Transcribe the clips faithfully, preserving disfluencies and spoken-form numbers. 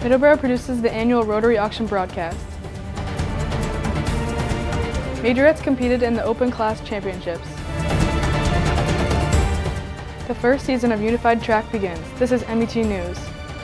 Middleborough produces the annual Rotary auction broadcast. Majorettes competed in the Open Class Championships. The first season of Unified Track begins. This is M E T News.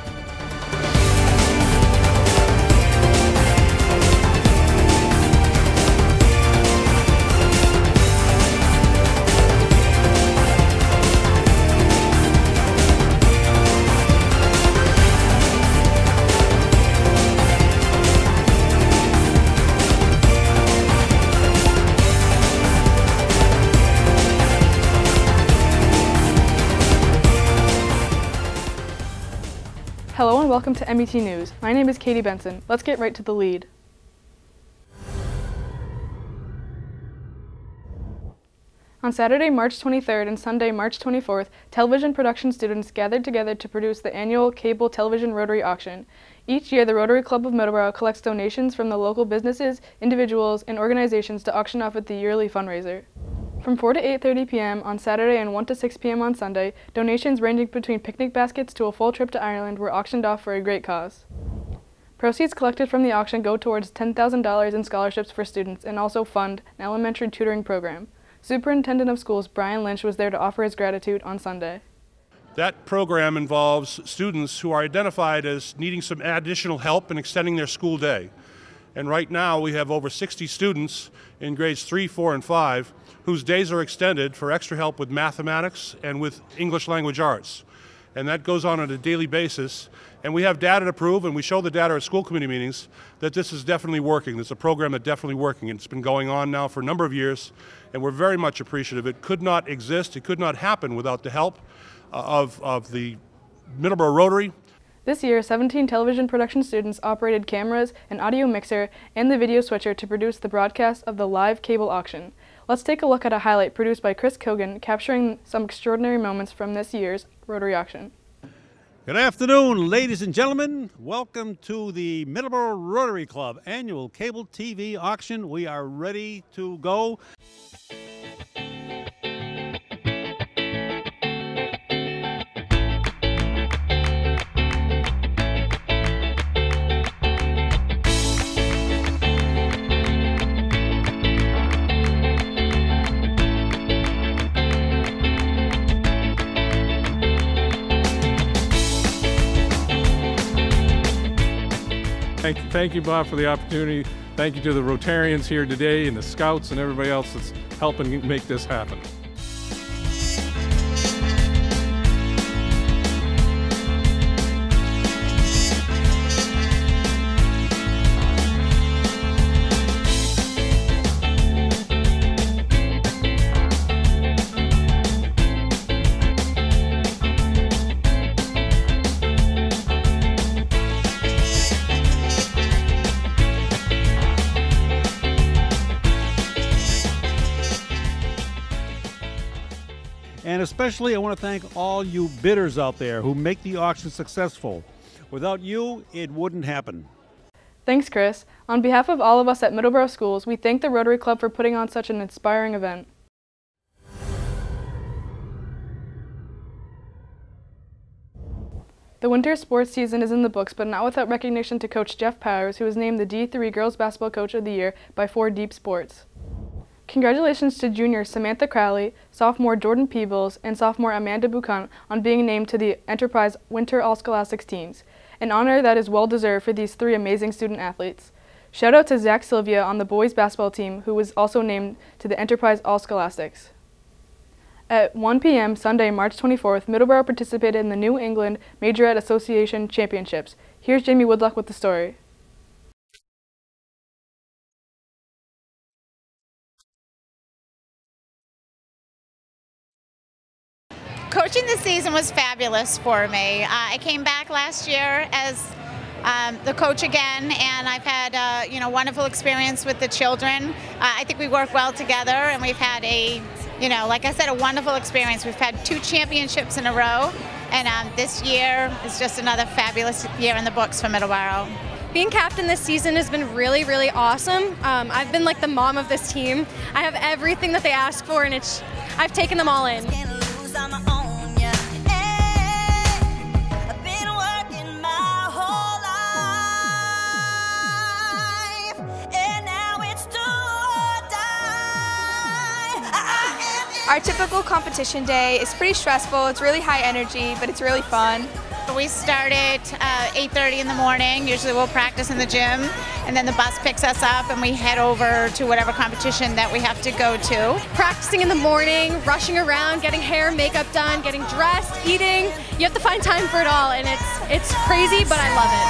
Hello and welcome to M E T News. My name is Katie Benson. Let's get right to the lead. On Saturday, March twenty-third and Sunday, March twenty-fourth, television production students gathered together to produce the annual Cable Television Rotary Auction. Each year, the Rotary Club of Middleborough collects donations from the local businesses, individuals, and organizations to auction off at the yearly fundraiser. From four to eight thirty p m on Saturday and one to six p m on Sunday, donations ranging between picnic baskets to a full trip to Ireland were auctioned off for a great cause. Proceeds collected from the auction go towards ten thousand dollars in scholarships for students and also fund an elementary tutoring program. Superintendent of Schools Brian Lynch was there to offer his gratitude on Sunday. That program involves students who are identified as needing some additional help in extending their school day. And right now we have over sixty students in grades three, four, and five whose days are extended for extra help with mathematics and with English language arts. And that goes on on a daily basis. And we have data to prove, and we show the data at school committee meetings, that this is definitely working. It's a program that's definitely working. It's been going on now for a number of years, and we're very much appreciative. It could not exist, it could not happen without the help of, of the Middleborough Rotary. This year, seventeen television production students operated cameras, an audio mixer, and the video switcher to produce the broadcast of the live cable auction. Let's take a look at a highlight produced by Chris Cogan, capturing some extraordinary moments from this year's Rotary auction. Good afternoon, ladies and gentlemen. Welcome to the Middleborough Rotary Club annual cable T V auction. We are ready to go. Thank you, thank you, Bob, for the opportunity. Thank you to the Rotarians here today and the Scouts and everybody else that's helping make this happen. And especially I want to thank all you bidders out there who make the auction successful. Without you, it wouldn't happen. Thanks, Chris. On behalf of all of us at Middleborough Schools, we thank the Rotary Club for putting on such an inspiring event. The winter sports season is in the books, but not without recognition to Coach Jeff Powers, who was named the D three Girls Basketball Coach of the Year by Four Deep Sports. Congratulations to junior Samantha Crowley, sophomore Jordan Peebles, and sophomore Amanda Buchan on being named to the Enterprise Winter All-Scholastics teams, an honor that is well-deserved for these three amazing student athletes. Shout out to Zach Silvia on the boys basketball team, who was also named to the Enterprise All-Scholastics. At one p m Sunday, March twenty-fourth, Middleborough participated in the New England Majorette Association Championships. Here's Jamey Woodlock with the story. Coaching this season was fabulous for me. Uh, I came back last year as um, the coach again, and I've had a you know wonderful experience with the children. Uh, I think we work well together, and we've had a you know like I said a wonderful experience. We've had two championships in a row, and um, this year is just another fabulous year in the books for Middleborough. Being captain this season has been really, really awesome. Um, I've been like the mom of this team. I have everything that they ask for, and it's I've taken them all in. our typical competition day is pretty stressful. It's really high energy, but it's really fun. We start at uh, eight thirty in the morning. Usually we'll practice in the gym, and then the bus picks us up and we head over to whatever competition that we have to go to. Practicing in the morning, rushing around, getting hair, makeup done, getting dressed, eating. You have to find time for it all, and it's, it's crazy, but I love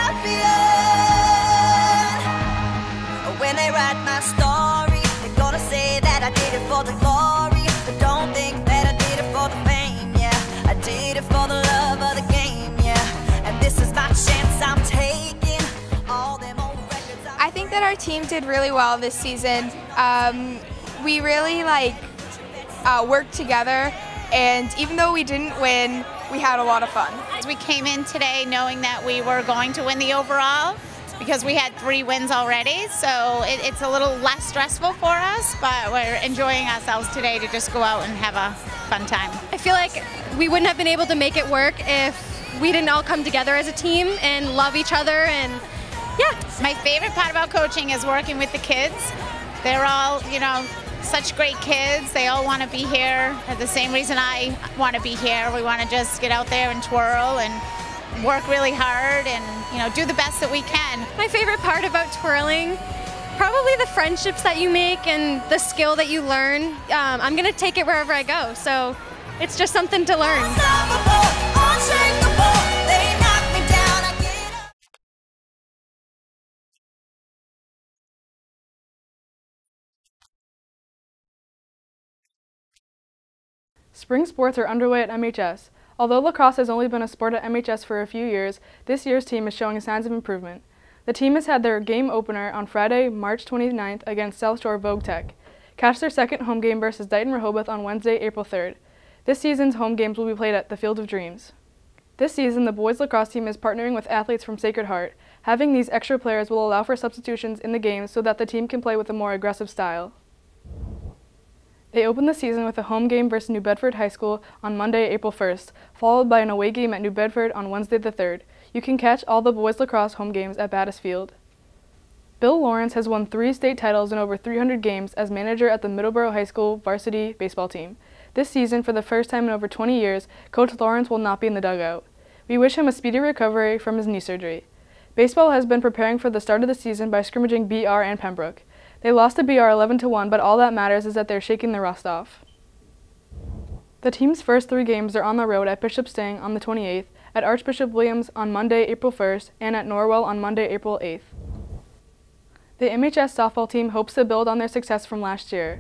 it. When they write my story, they're gonna say that I did it for the glory, but don't think that I did it for the fame, yeah. I did it for the love of the game, yeah. And this is my chance I'm taking. All them old records. I think that our team did really well this season. Um, we really like uh, worked together, and even though we didn't win, we had a lot of fun. We came in today knowing that we were going to win the overall, because we had three wins already, so it, it's a little less stressful for us, but we're enjoying ourselves today to just go out and have a fun time. I feel like we wouldn't have been able to make it work if we didn't all come together as a team and love each other, and yeah. My favorite part about coaching is working with the kids. They're all, you know, such great kids. They all want to be here. For the same reason I want to be here. We want to just get out there and twirl and work really hard and, you know, do the best that we can. My favorite part about twirling, probably the friendships that you make and the skill that you learn. Um, I'm going to take it wherever I go, so it's just something to learn. Spring sports are underway at M H S. Although lacrosse has only been a sport at M H S for a few years, this year's team is showing signs of improvement. The team has had their game opener on Friday, March twenty-ninth against South Shore Vogue Tech. Catch their second home game versus Dighton Rehoboth on Wednesday, April third. This season's home games will be played at the Field of Dreams. This season, the boys lacrosse team is partnering with athletes from Sacred Heart. Having these extra players will allow for substitutions in the games so that the team can play with a more aggressive style. They open the season with a home game versus New Bedford High School on Monday, April first, followed by an away game at New Bedford on Wednesday the third. You can catch all the boys lacrosse home games at Battis Field. Bill Lawrence has won three state titles in over three hundred games as manager at the Middleborough High School varsity baseball team. This season, for the first time in over twenty years, Coach Lawrence will not be in the dugout. We wish him a speedy recovery from his knee surgery. Baseball has been preparing for the start of the season by scrimmaging B R and Pembroke. They lost to B R eleven to one, but all that matters is that they're shaking the rust off. The team's first three games are on the road at Bishop Stang on the twenty-eighth, at Archbishop Williams on Monday, April first, and at Norwell on Monday, April eighth. The M H S softball team hopes to build on their success from last year.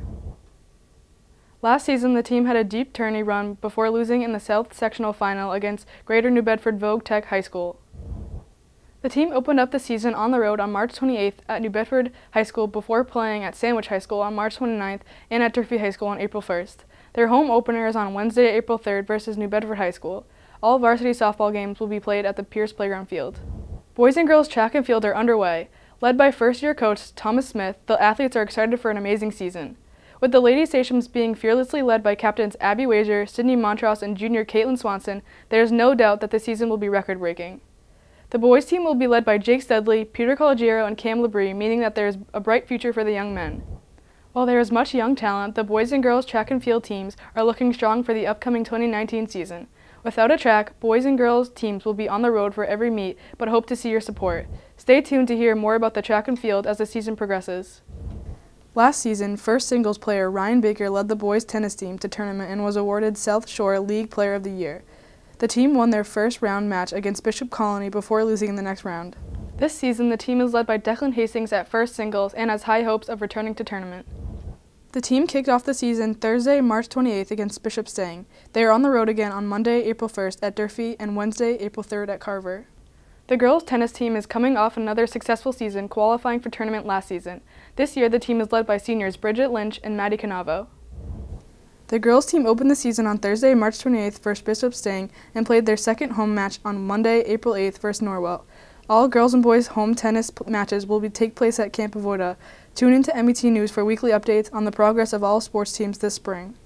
Last season, the team had a deep tourney run before losing in the South Sectional Final against Greater New Bedford Vogue Tech High School. The team opened up the season on the road on March twenty-eighth at New Bedford High School before playing at Sandwich High School on March twenty-ninth and at Durfee High School on April first. Their home opener is on Wednesday, April third versus New Bedford High School. All varsity softball games will be played at the Pierce Playground Field. Boys and girls track and field are underway. Led by first-year coach Thomas Smith, the athletes are excited for an amazing season. With the Lady Stations being fearlessly led by captains Abby Wager, Sydney Montross, and junior Caitlin Swanson, there is no doubt that the season will be record-breaking. The boys team will be led by Jake Studley, Peter Colagiero, and Cam Labrie, meaning that there is a bright future for the young men. While there is much young talent, the boys and girls track and field teams are looking strong for the upcoming twenty nineteen season. Without a track, boys and girls teams will be on the road for every meet, but hope to see your support. Stay tuned to hear more about the track and field as the season progresses. Last season, first singles player Ryan Baker led the boys tennis team to tournament and was awarded South Shore League Player of the Year. The team won their first round match against Bishop Colony before losing in the next round. This season, the team is led by Declan Hastings at first singles and has high hopes of returning to tournament. The team kicked off the season Thursday, March twenty-eighth against Bishop Stang. They are on the road again on Monday, April first at Durfee and Wednesday, April third at Carver. The girls' tennis team is coming off another successful season, qualifying for tournament last season. This year, the team is led by seniors Bridget Lynch and Maddie Canavo. The girls' team opened the season on Thursday, March twenty-eighth versus Bishop Stang and played their second home match on Monday, April eighth versus Norwell. All girls and boys home tennis matches will be take place at Camp Avoda. Tune in to M E T News for weekly updates on the progress of all sports teams this spring.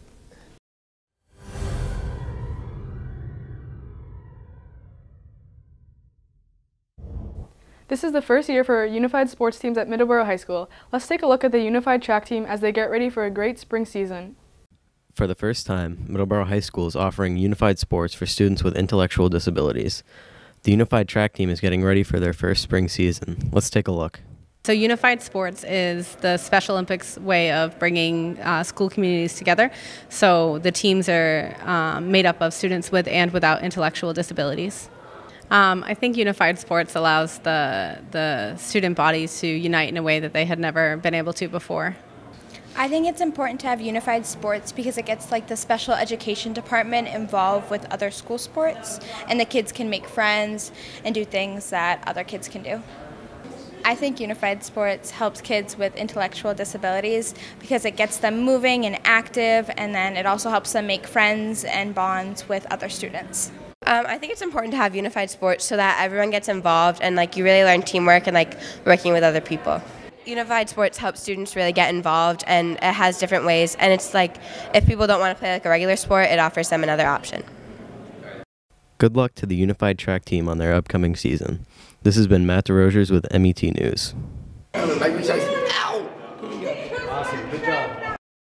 This is the first year for unified sports teams at Middleborough High School. Let's take a look at the unified track team as they get ready for a great spring season. For the first time, Middleborough High School is offering unified sports for students with intellectual disabilities. The unified track team is getting ready for their first spring season. Let's take a look. So unified sports is the Special Olympics way of bringing uh, school communities together. So the teams are um, made up of students with and without intellectual disabilities. Um, I think unified sports allows the, the student bodies to unite in a way that they had never been able to before. I think it's important to have unified sports because it gets like the special education department involved with other school sports, and the kids can make friends and do things that other kids can do. I think unified sports helps kids with intellectual disabilities because it gets them moving and active, and then it also helps them make friends and bonds with other students. Um, I think it's important to have unified sports so that everyone gets involved and like you really learn teamwork and like working with other people. Unified sports helps students really get involved, and it has different ways, and it's like if people don't want to play like a regular sport, it offers them another option. Good luck to the unified track team on their upcoming season. This has been Matt Desrosiers with M E T News. Ow! Awesome, good job.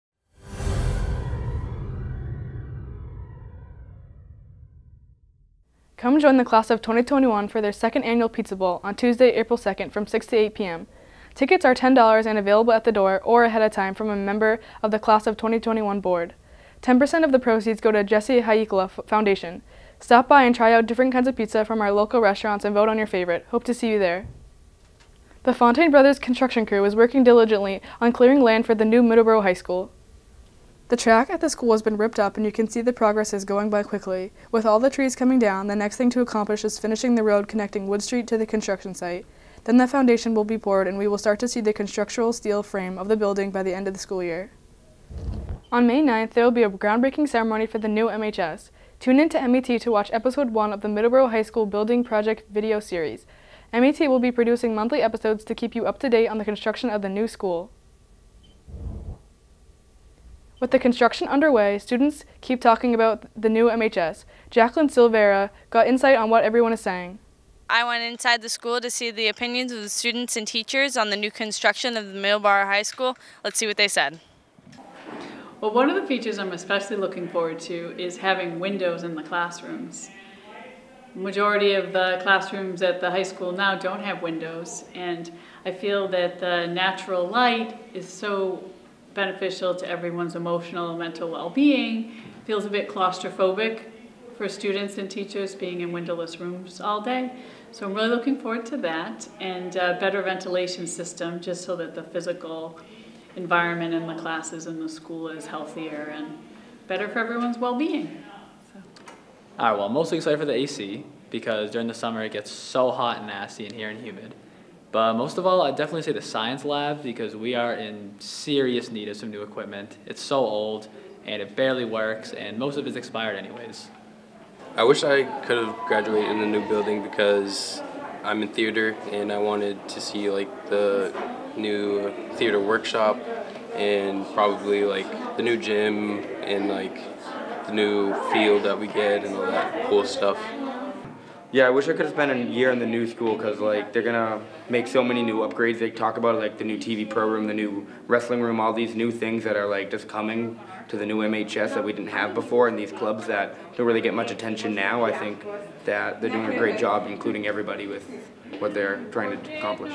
Come join the class of twenty twenty-one for their second annual Pizza Bowl on Tuesday, April second from six to eight p m Tickets are ten dollars and available at the door or ahead of time from a member of the class of twenty twenty-one board. ten percent of the proceeds go to Jesse Haikala Foundation. Stop by and try out different kinds of pizza from our local restaurants and vote on your favorite. Hope to see you there. The Fontaine Brothers construction crew is working diligently on clearing land for the new Middleborough High School. The track at the school has been ripped up and you can see the progress is going by quickly. With all the trees coming down, the next thing to accomplish is finishing the road connecting Wood Street to the construction site. Then the foundation will be poured and we will start to see the constructional steel frame of the building by the end of the school year. On May ninth, there will be a groundbreaking ceremony for the new M H S. Tune in to M E T to watch episode one of the Middleborough High School Building Project video series. M E T will be producing monthly episodes to keep you up to date on the construction of the new school. With the construction underway, students keep talking about the new M H S. Jacqui Silveira got insight on what everyone is saying. I went inside the school to see the opinions of the students and teachers on the new construction of the Middleborough High School. Let's see what they said. Well, one of the features I'm especially looking forward to is having windows in the classrooms. Majority of the classrooms at the high school now don't have windows, and I feel that the natural light is so beneficial to everyone's emotional and mental well-being. It feels a bit claustrophobic for students and teachers being in windowless rooms all day. So I'm really looking forward to that, and a better ventilation system just so that the physical environment in the classes in the school is healthier and better for everyone's well-being. So. All right, well, I'm mostly excited for the A C because during the summer it gets so hot and nasty in here and humid. But most of all, I'd definitely say the science lab because we are in serious need of some new equipment. It's so old and it barely works, and most of it's expired anyways. I wish I could have graduated in the new building because I'm in theater and I wanted to see like the new theater workshop and probably like the new gym and like the new field that we get and all that cool stuff. Yeah, I wish I could have spent a year in the new school because like they're gonna make so many new upgrades. They talk about like the new T V program, the new wrestling room, all these new things that are like just coming to the new M H S that we didn't have before, and these clubs that don't really get much attention now. I think that they're doing a great job including everybody with what they're trying to accomplish.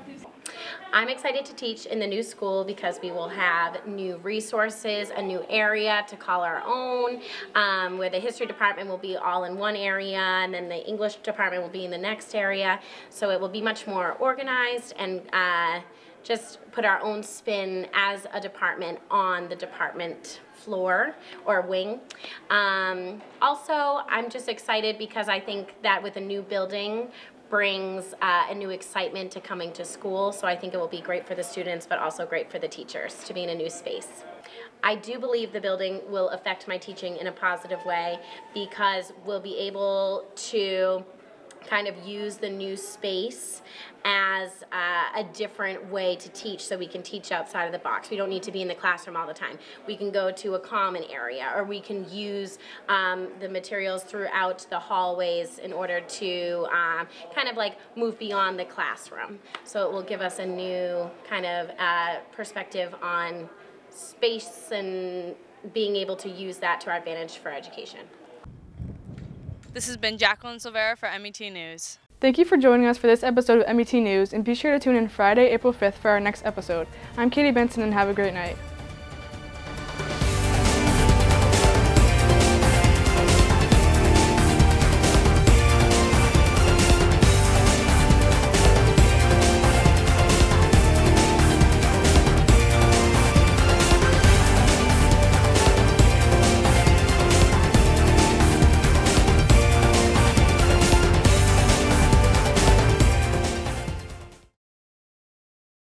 I'm excited to teach in the new school because we will have new resources, a new area to call our own, um, where the history department will be all in one area and then the English department will be in the next area. So it will be much more organized and uh, just put our own spin as a department on the department floor or wing. Um, also, I'm just excited because I think that with a new building, brings uh, a new excitement to coming to school, so I think it will be great for the students but also great for the teachers to be in a new space. I do believe the building will affect my teaching in a positive way because we'll be able to kind of use the new space as uh, a different way to teach, so we can teach outside of the box. We don't need to be in the classroom all the time. We can go to a common area, or we can use um, the materials throughout the hallways in order to um, kind of like move beyond the classroom. So it will give us a new kind of uh, perspective on space and being able to use that to our advantage for education. This has been Jacqui Silveira for M E T News. Thank you for joining us for this episode of M E T News, and be sure to tune in Friday, April fifth for our next episode. I'm Katie Benson, and have a great night.